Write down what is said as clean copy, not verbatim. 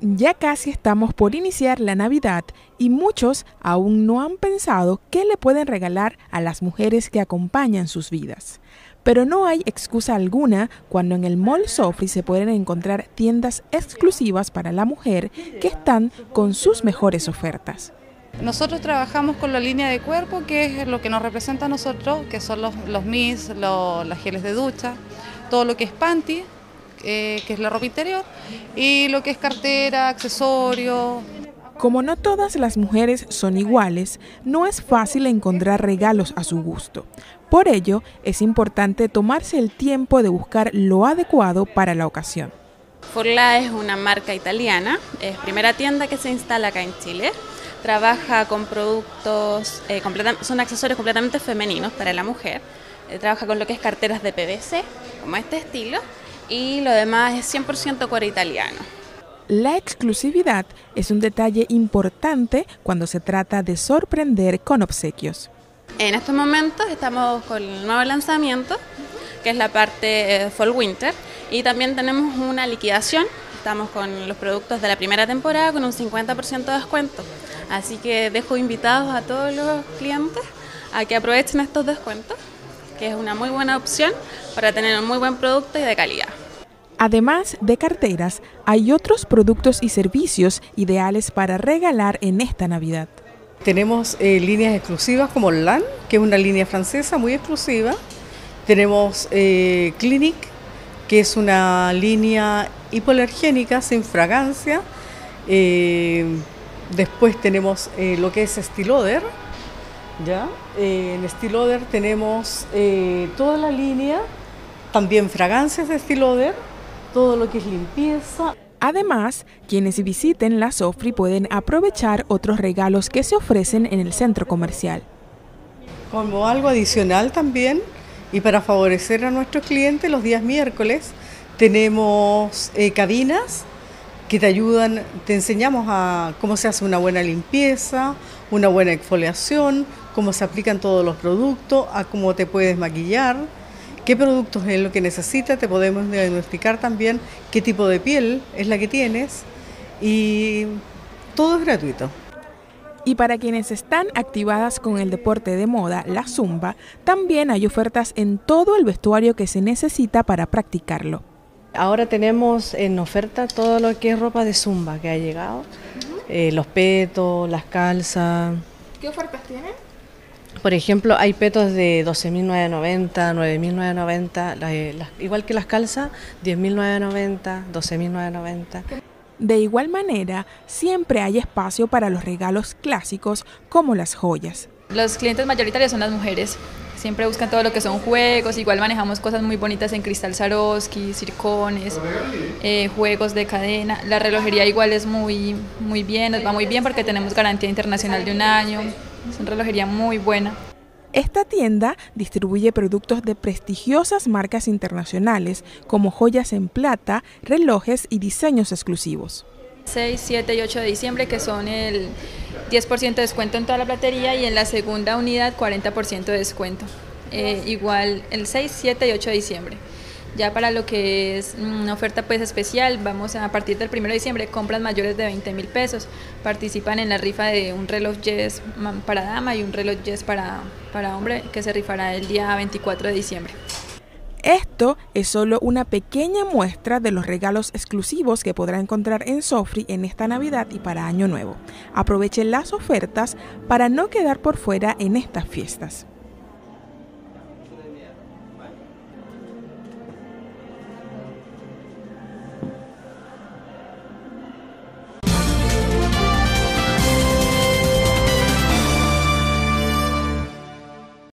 Ya casi estamos por iniciar la Navidad y muchos aún no han pensado qué le pueden regalar a las mujeres que acompañan sus vidas. Pero no hay excusa alguna cuando en el Mall Sofri se pueden encontrar tiendas exclusivas para la mujer que están con sus mejores ofertas. Nosotros trabajamos con la línea de cuerpo, que es lo que nos representa a nosotros, que son los mis, las geles de ducha, todo lo que es panty, que es la ropa interior, y lo que es cartera, accesorios. Como no todas las mujeres son iguales, no es fácil encontrar regalos a su gusto. Por ello, es importante tomarse el tiempo de buscar lo adecuado para la ocasión. Forlà es una marca italiana, es primera tienda que se instala acá en Chile. Trabaja con productos, son accesorios completamente femeninos para la mujer. Trabaja con lo que es carteras de PVC, como este estilo, y lo demás es 100% cuero italiano. La exclusividad es un detalle importante cuando se trata de sorprender con obsequios. En estos momentos estamos con el nuevo lanzamiento, que es la parte Fall Winter, y también tenemos una liquidación. Estamos con los productos de la primera temporada con un 50% de descuento. Así que dejo invitados a todos los clientes a que aprovechen estos descuentos, que es una muy buena opción para tener un muy buen producto y de calidad. Además de carteras, hay otros productos y servicios ideales para regalar en esta Navidad. Tenemos líneas exclusivas como LAN, que es una línea francesa muy exclusiva. Tenemos Clinic, que es una línea hipoalergénica sin fragancia. Después tenemos lo que es Estée Lauder. ¿Ya? En Estée Lauder tenemos toda la línea, también fragancias de Estée Lauder, todo lo que es limpieza. Además, quienes visiten la Sofri pueden aprovechar otros regalos que se ofrecen en el centro comercial. Como algo adicional también, y para favorecer a nuestros clientes, los días miércoles tenemos cabinas que te ayudan, te enseñamos a cómo se hace una buena limpieza, una buena exfoliación, cómo se aplican todos los productos, a cómo te puedes maquillar, qué productos es lo que necesitas, te podemos diagnosticar también qué tipo de piel es la que tienes y todo es gratuito. Y para quienes están activadas con el deporte de moda, la Zumba, también hay ofertas en todo el vestuario que se necesita para practicarlo. Ahora tenemos en oferta todo lo que es ropa de Zumba que ha llegado, los petos, las calzas. ¿Qué ofertas tienen? Por ejemplo, hay petos de 12.990, 9.990, igual que las calzas, 10.990, 12.990. De igual manera, siempre hay espacio para los regalos clásicos como las joyas. Los clientes mayoritarios son las mujeres. Siempre buscan todo lo que son juegos, igual manejamos cosas muy bonitas en cristal Swarovski, circones, juegos de cadena. La relojería igual es muy bien, nos va muy bien porque tenemos garantía internacional de 1 año. Es una relojería muy buena. Esta tienda distribuye productos de prestigiosas marcas internacionales como joyas en plata, relojes y diseños exclusivos. 6, 7 y 8 de diciembre, que son el 10% de descuento en toda la platería y en la segunda unidad 40% de descuento. Igual el 6, 7 y 8 de diciembre. Ya para lo que es una oferta pues especial, vamos a partir del 1 de diciembre, compras mayores de 20.000 pesos, participan en la rifa de un reloj Yes para dama y un reloj Yes para hombre, que se rifará el día 24 de diciembre. Esto es solo una pequeña muestra de los regalos exclusivos que podrá encontrar en Sofri en esta Navidad y para Año Nuevo. Aprovechen las ofertas para no quedar por fuera en estas fiestas.